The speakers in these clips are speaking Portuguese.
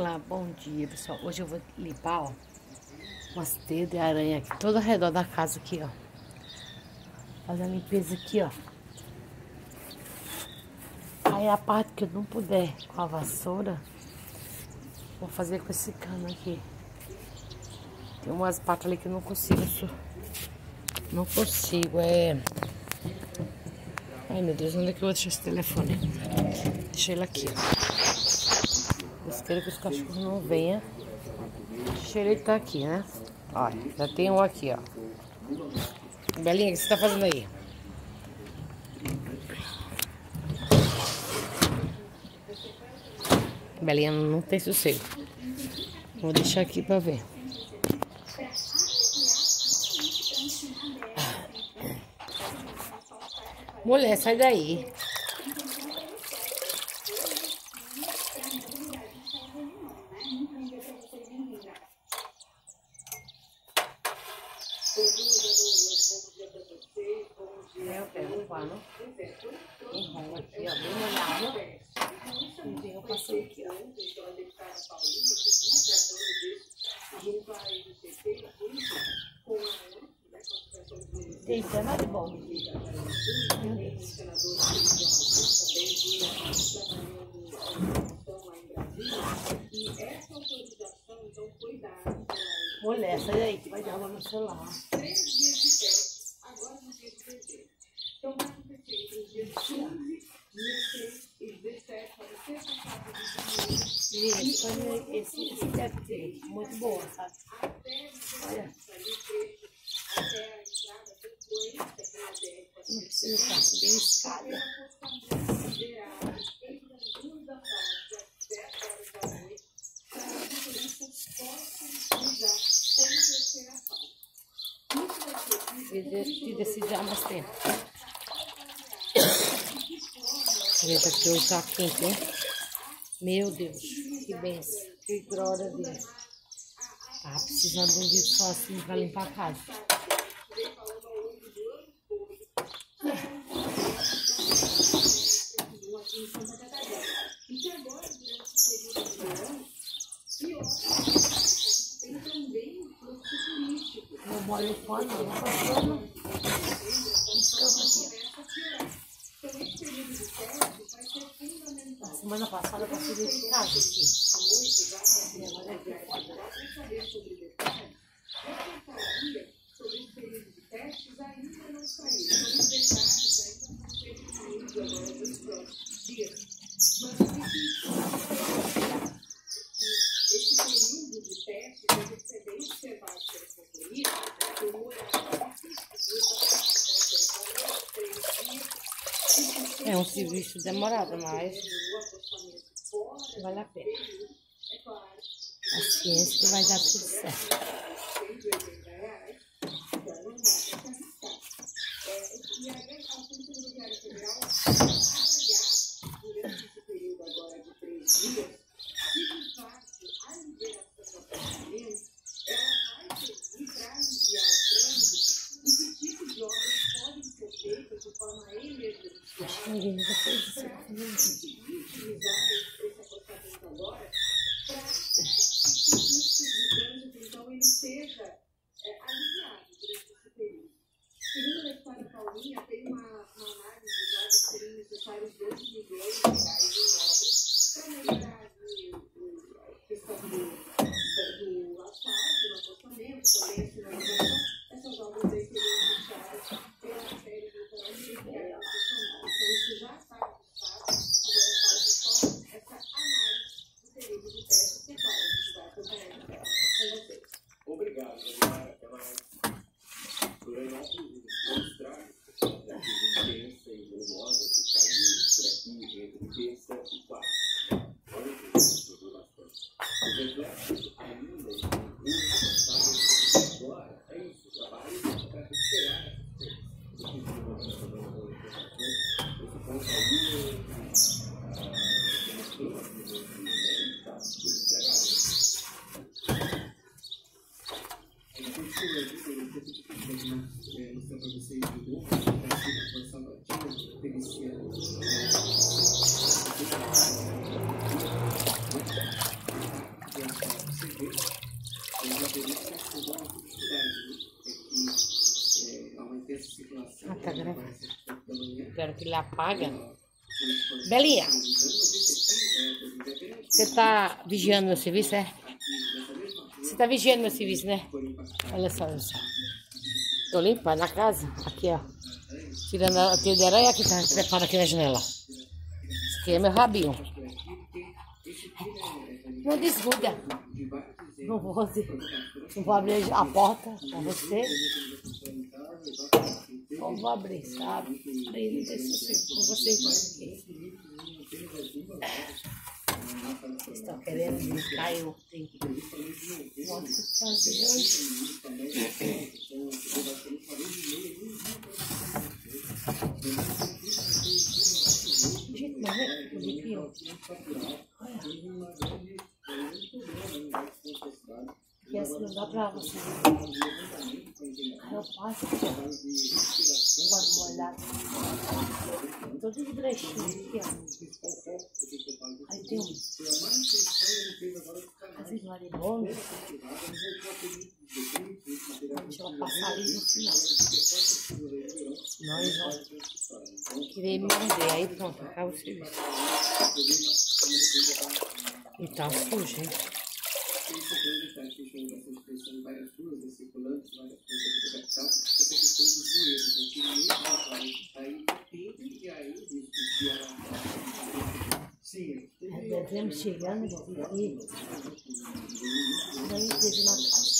Olá, bom dia, pessoal. Hoje eu vou limpar, ó, umas teias de aranha aqui, todo ao redor da casa aqui, ó. Fazer a limpeza aqui, ó. Aí a parte que eu não puder com a vassoura, vou fazer com esse cano aqui. Tem umas partes ali que eu não consigo, Ai, meu Deus, onde é que eu vou deixar esse telefone? Deixa ele aqui, ó. Espero que os cachorros não venham. Deixa ele tá aqui, né? Olha, já tem um aqui, ó. Belinha, o que você tá fazendo aí? Belinha não tem sossego. Vou deixar aqui pra ver. Mulher, sai daí. Eu pego o pano, enrolo aqui, ó, bem molhado. E venho passando aqui, ó. Gente, é nada bom. Meu Deus. Mulher, sai daí, que vai dar uma no celular. Gente, olha esse deve ter muito boa, sabe? Olha. Não precisa estar bem escada. E decidir mais tempo. Gente, aqui hoje tá quente, hein? Meu Deus, que benção, que glória a Deus. Tá precisando de um dia só assim pra limpar a casa. Não molho o pano, não passando. Semana passada eu passei de casa aqui. É um serviço demorado, mas vale a pena. Paciência que vai dar tudo certo. Acho que ninguém nunca fez isso. Então ele seja aliviado durante esse período. Segundo a história Paulinha, tem uma análise já de que seriam necessários 12 milhões de reais em obras para melhorar a questão do asfalto, do acostamento, também a sinalização. Essas obras aí seriam iniciadas pela série do Corinthians, que é funcionário. Então isso já está ajustado, agora falta só essa análise do período de teste, que é claro, a gente vai acompanhando com vocês. Obrigado, Adriana, pela Florianópolis mostrar a intensa e volumosa que caiu por aqui entre terça e quarta. Olha que isso foi bastante. Os reflexos ainda estão muito agora é isso, trabalho para recuperar essas coisas. Esse ponto Ah, tá gravando. Quero que ele apaga. Belinha, você tá vigiando meu serviço, é? Você tá vigiando meu serviço, né? Olha só, olha só. Tô limpando a casa. Aqui, ó. Tirando a teia de aranha que tá trepando aqui na janela. Esse aqui é meu rabinho. Não desgruda. Não vou abrir a porta pra você. Não vou abrir, sabe? Aí não tem sossego com vocês. Vocês estão querendo brincar, eu tenho um monte de fazer hoje. Gente, mas é bonitinho. Olha. E assim não dá pra você. Aí eu passo pode molhar todo de brechinho aqui, ó. Aí tem as maribonas. Deixa ela passar ali no final. Nós vamos querer morder. Aí pronto, acaba o serviço. E tá sujo, hein? Devemos chegando aqui. Daí teve na casa.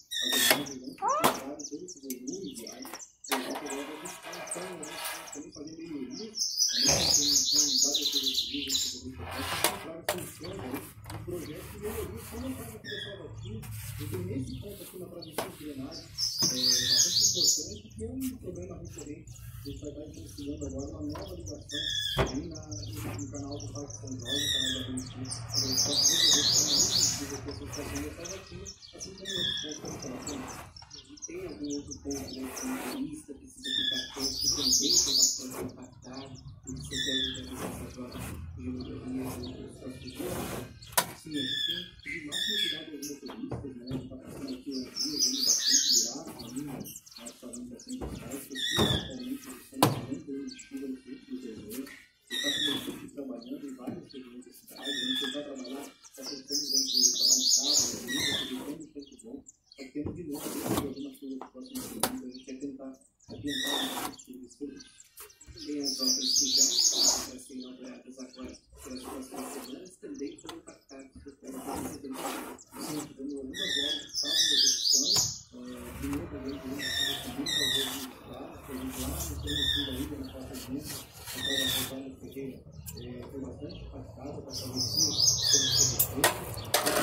Tem algum outro ponto da lista que precisa ficar atento, que também foi bastante impactado, e que você deve ter essas horas de melhoria nos próximos dias? Sim, a gente tem de máximo cuidado aos motoristas, né? A gente está passando aqui um dia, vendo bastante buraco, nós falamos bastante dos caras, principalmente estamos muito produtivos nos últimos eventos. Você está com uma equipe trabalhando em vários segmentos da cidade, a gente vai trabalhar, está tentando de trabalho em casa, muito bom. É tempo de novo, algumas coisas próximas semanas, a gente vai tentar adiantar os serviços. Tem as obras que já estão sendo inauguradas agora pelas próximas semanas, também foram impactadas pela pandemia. Estamos dando algumas obras que estavam executando, primeiro também por muitas vezes claro, que a gente lá não tem ainda na quarta agenda, então a Rosana Ferreira foi bastante impactada para saber se como foi feito.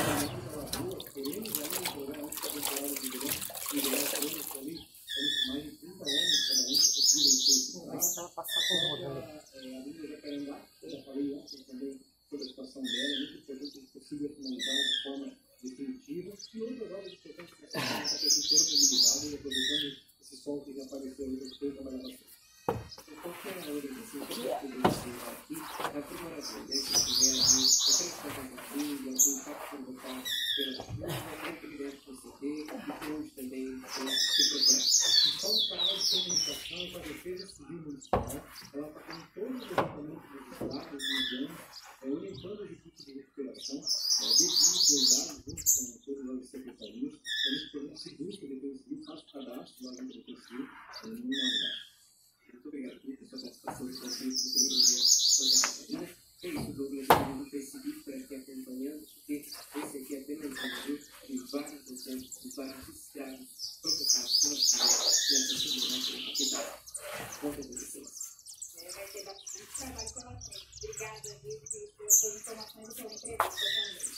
Queremos ainda jogar antes da temporada de verão, e jogar treinos ali, temos mais de 30 anos trabalhando possível em ser Começar a passar por roda ali. a linha Jacarandá, eu já falei ontem também sobre a situação dela, muito importante que possível finalizar de forma definitiva, e outras obras importantes para essa toda a mobilidade, aproveitando esse sol que já apareceu ali, para trabalhar bastante. Qualquer hora que você poder aqui, é aprimoração, né? Se tiver ali, qualquer fotografia, o impacto que botar pela qualquer privilégio que você ter, e por onde também se procurar. Então, o canal de comunicação para a defesa civil municipal, ela está com todos os equipamentos registrados, medianos, orientando as equipes de recuperação, devido prioridade junto com todas as secretarias, para que se busque a defesa civil, faça o cadastro lá dentro do perfil, no unidade. Muito obrigado por sua participação e consciência de tecnologia hoje na Catarina. É isso, Douglas, no Facebook, para aqui acompanhando, porque esse aqui é apenas um vídeo de vários exemplos, de vários estragos provocados pela cidade e a sociedade afetada. Conta com vocês. Vai ter bastante trabalho pela frente. Obrigada, Vivi, pelas suas informações e pela entrevista também.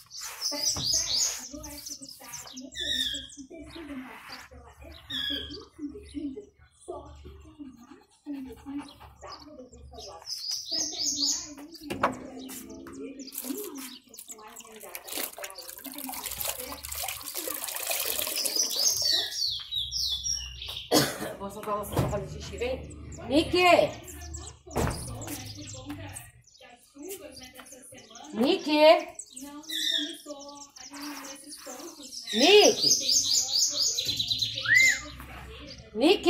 No oeste do estado, motoristas que precisam passar pela SC 155 sofrem com más condições da rodovia estadual. Francês Moraes, um cliente uma manifestação agendada para ontem, quarta-feira, aqui na Bahia. Vou soltar você para fazer xixi, vem? Nick! Nick! Não começou a diminuir esses pontos, né? Nick! Nick!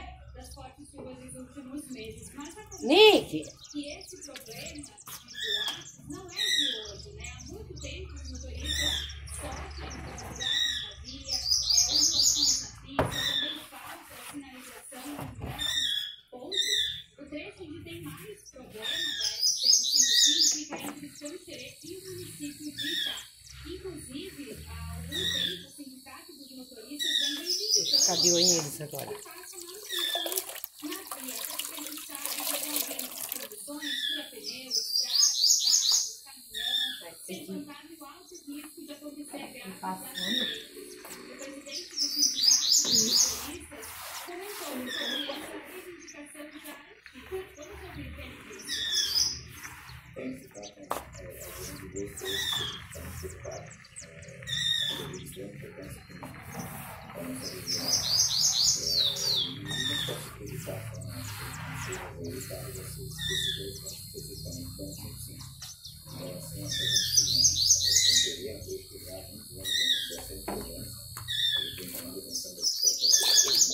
Nick! Que esse problema não é de hoje, né? Há muito tempo os motoristas sofrem com ondulações na pista, também falta sinalização em diversos pontos. O trecho onde tem mais problema da SC-155 fica entre Xanxerê e o município de Itá. Inclusive, há algum tempo, o Sindicato dos Motoristas vem reivindicando Cadê o eles agora? que faça manutenções na via, para que a gente saiba que havendo condições, fura-pneu, estrada, carro, caminhão, sem contar o alto risco de acontecer graves acidentes. O presidente do Sindicato dos Motoristas comentou sobre essa reivindicação já antiga. Vamos ouvir o que ele disse. Tem que estar com dois coisas que estão preocupados. A televisão, que eu penso que a nossa região e não posso acreditar com o estado desses dois pontos especificamente tão simples. Então, assim, a gente poderia pesquisar muitos anos de investigação de segurança. A gente vem chamando a atenção das pessoas,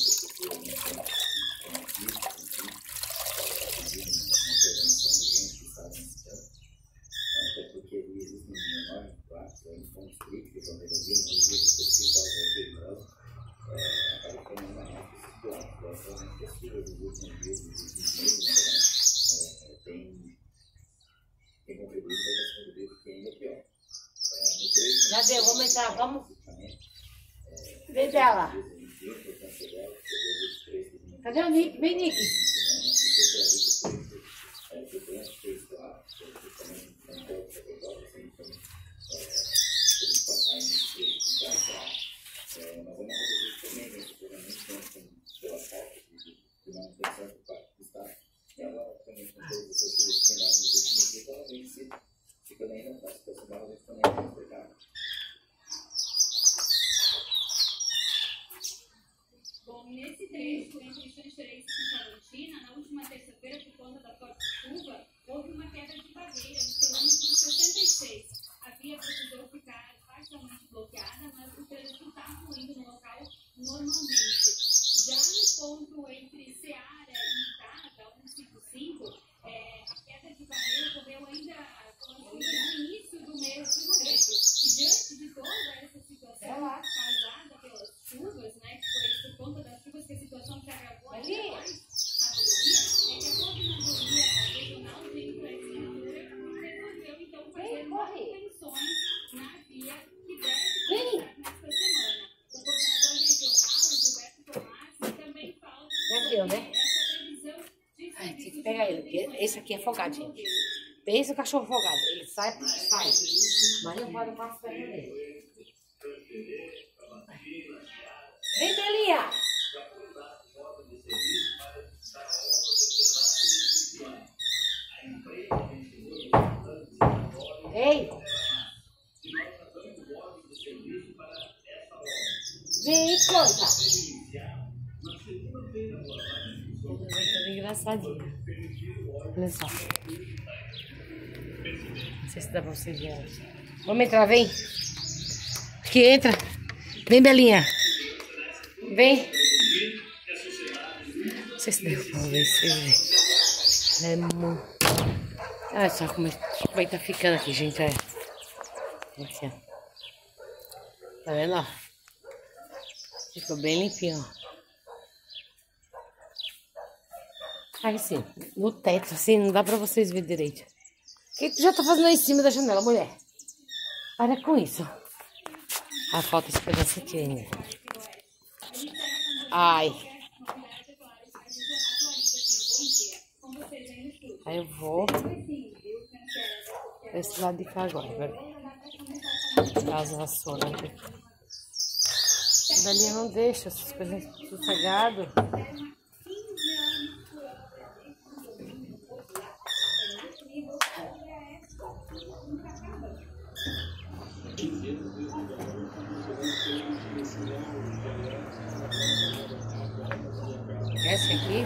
até porque ali existem menores pratos, pontos críticos, a melhoria, inclusive, que se faz aqui nós, acaba ficando ainda mais que esses platos. As pesquisas dos últimos dias, dos últimos meses, tem contribuído para esse contributo que ainda é pior. Já deu, vamos entrar, vamos. Vem dela. Cadê o Nick? Vem, Nick. Bom, nesse trecho entre Xanxerê e Chavantina, na última terça-feira, por conta da forte chuva, houve uma queda de barreira no quilômetro 66. A via precisou ficar parcialmente bloqueada, mas o trânsito está fluindo no local normalmente. Já no ponto entre Ceará e Itá, 155, a queda de barreira ocorreu ainda no início do mês de novembro. E diante de toda essa situação causada pelas chuvas, né, que foi por conta das chuvas que a situação se agravou ainda mais na rodovia, é que a coordenadoria regional de infraestrutura resolveu então fazer manutenções na via que deve começar nesta semana. O coordenador regional, Gilberto Tomás, também fala sobre essa previsão de Ai, tem que pegar ele, porque esse aqui é folgado, gente. Pensa o cachorro folgado. Ele sai, mas não pode passar perto dele. Vem, Belinha! Ei! Vem, conta! É engraçadinho. Olha só. Não sei se dá pra vocês verem. Vamos entrar, vem. Aqui, entra. Vem, Belinha. Vem. Não sei se dá pra ver se vocês verem. É muito... Olha só como vai estar ficando aqui, gente. Olha. Aqui, ó. Tá vendo, ó? Ficou bem limpinho, ó. Aí sim, no teto, assim, não dá pra vocês verem direito. O que tu já tá fazendo aí em cima da janela, mulher? Para com isso. Ah, falta esse pedaço aqui ainda. Ai. Aí eu vou esse lado de cá agora, velho. As vassouras aqui. A Belinha não deixa essas coisas sossegadas. Essa aqui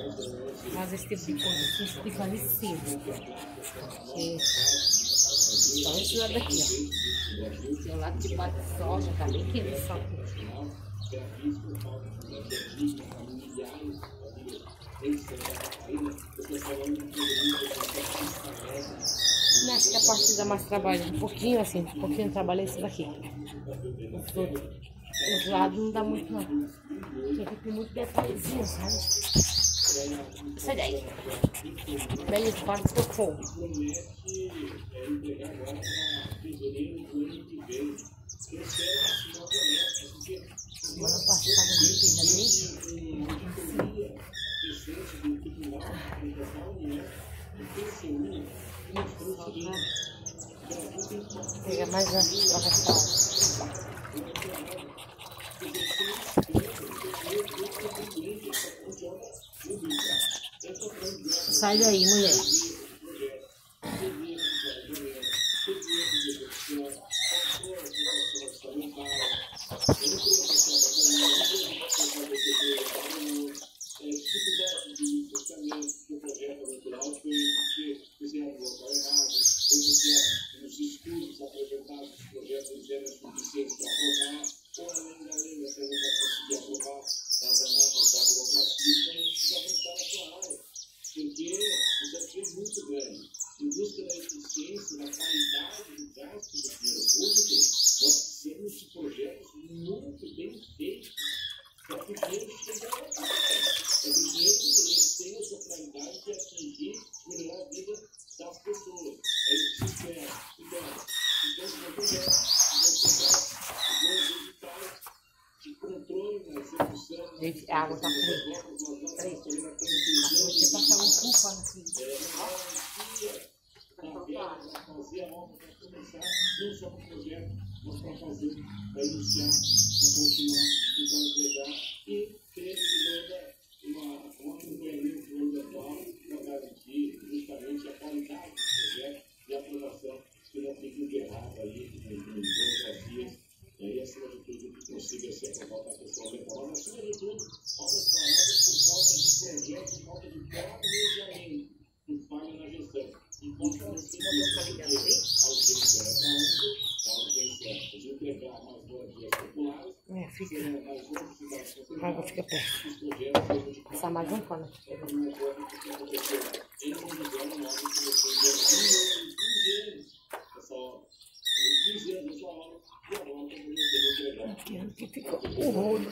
faz esse tipo de coisa, esse tipo de falecido. Só esse lado aqui, ó. Tem o lado de baixo do sol, já tá bem quente o sol. Acho que a parte que dá mais trabalho, um pouquinho assim, um pouquinho de trabalho é esse daqui. Os lados não dá muito não. Porque aqui tem muito detalhezinho, sabe? Sai daí. Daí esse quarto ficou fogo. Semana passada eu limpei também. Pega mais uma troca essa. Sai daí, mulher. Gente, a água tá fria. Peraí. Vou passar um pouco assim. Fica. A água fica perto. Vou passar mais um pano aqui. Aqui fica o rolo.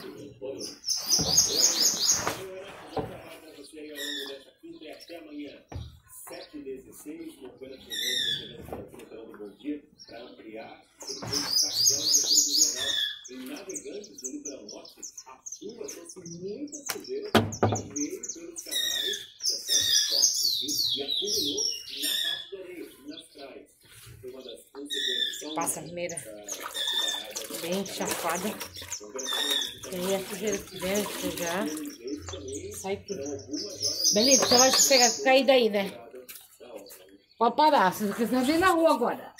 Até amanhã, 7h16, uma coisa que eu bom dia, para ampliar o destaque dela depois do jornal. Em Navegantes, no litoral norte, a chuva trouxe muita sujeira que veio pelos canais, dessas fortes, e acumulou na parte da areia, nas praias. Foi uma das consequências. Passa a primeira bem chafada. E aí a sujeira que dentro já sai tudo. Beleza, você vai pegar, cair daí, né? Pode parar, senão você vem na rua agora.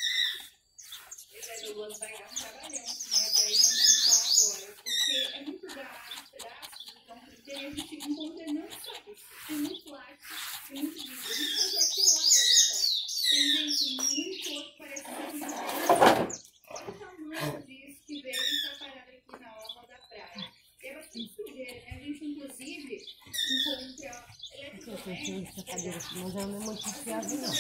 Essa cadeira aqui, mas ela não é muito enfiada, não.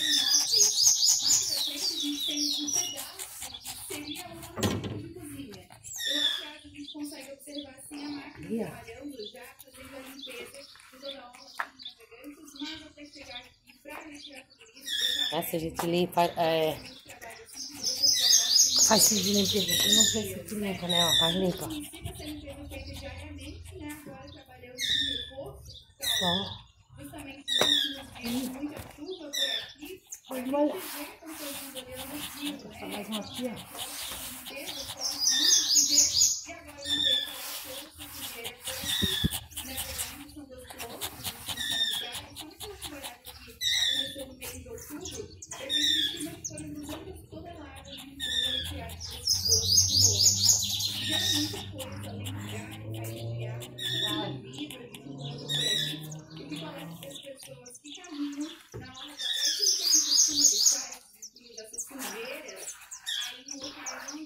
Essa a gente limpa, faz de limpeza. Eu não preciso que limpa, né? Ó, faz limpa. Só. Olha. Vou passar mais uma aqui, ó.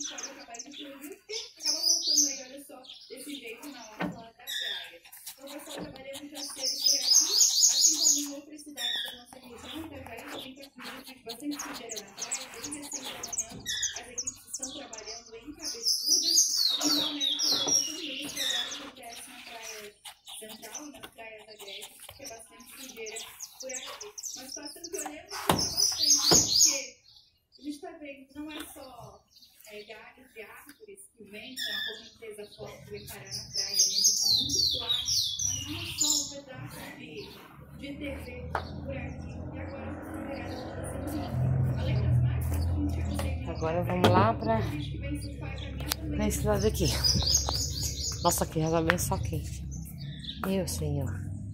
gente pode acabar indo pro Rio, porque acaba voltando aí, olha só, desse jeito na hora lá da praia. Então, pessoal, trabalhando já cedo por aqui, assim como em outras cidades da nossa região, Itajaí também está com bastante sujeira na praia, desde as 6 da manhã, as equipes estão trabalhando em cabeçudas, e realmente tudo isso agora acontece na praia central, nas praias agrestes, que é bastante sujeira por aqui. Uma situação que olhando bastante, porque a gente está vendo, não é só galhos de árvores que vêm com a correnteza forte e parar na praia, né? A gente está muito plástico, mas não é só um pedaço de TV por aqui. E agora essa sujeira está sendo além das máquinas, a gente consegue. Agora vamos lá pra esse lado aqui. Nossa, aqui já tá bem só quente. Meu Senhor.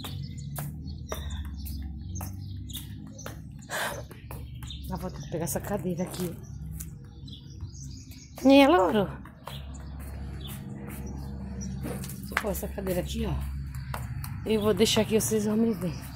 Eu vou ter que pegar essa cadeira aqui. Nem é louro. Vou pôr essa cadeira aqui, ó. Eu vou deixar aqui, vocês vão me ver.